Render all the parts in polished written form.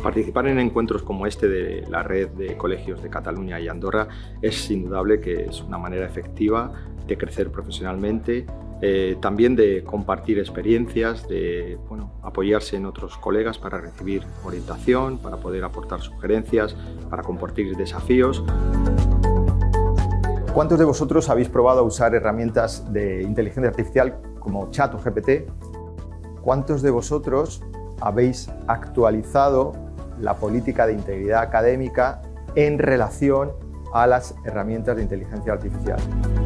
Participar en encuentros como este de la red de colegios de Cataluña y Andorra es indudable que es una manera efectiva de crecer profesionalmente, también de compartir experiencias, de apoyarse en otros colegas para recibir orientación, para poder aportar sugerencias, para compartir desafíos. ¿Cuántos de vosotros habéis probado a usar herramientas de inteligencia artificial como Chat o GPT? ¿Cuántos de vosotros habéis actualizado la política de integridad académica en relación a las herramientas de inteligencia artificial?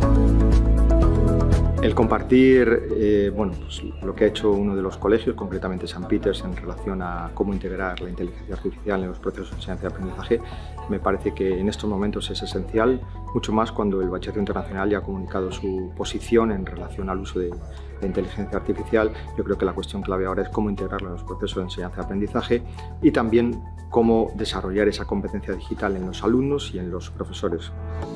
El compartir lo que ha hecho uno de los colegios, concretamente St. Peters, en relación a cómo integrar la inteligencia artificial en los procesos de enseñanza y aprendizaje, me parece que en estos momentos es esencial, mucho más cuando el Bachillerato Internacional ya ha comunicado su posición en relación al uso de la inteligencia artificial. Yo creo que la cuestión clave ahora es cómo integrarla en los procesos de enseñanza y aprendizaje y también cómo desarrollar esa competencia digital en los alumnos y en los profesores.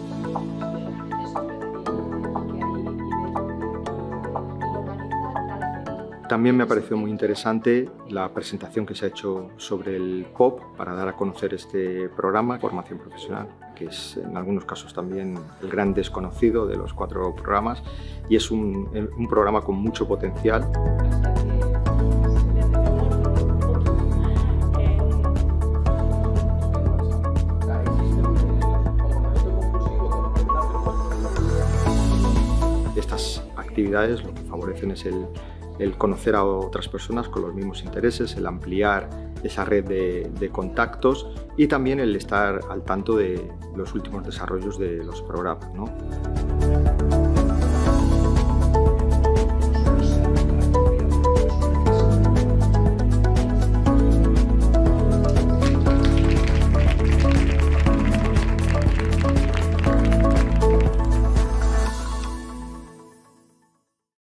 También me ha parecido muy interesante la presentación que se ha hecho sobre el POP para dar a conocer este programa, Formación Profesional, que es en algunos casos también el gran desconocido de los 4 programas y es un programa con mucho potencial. Estas actividades lo que favorecen es el conocer a otras personas con los mismos intereses, el ampliar esa red de contactos y también el estar al tanto de los últimos desarrollos de los programas, ¿no?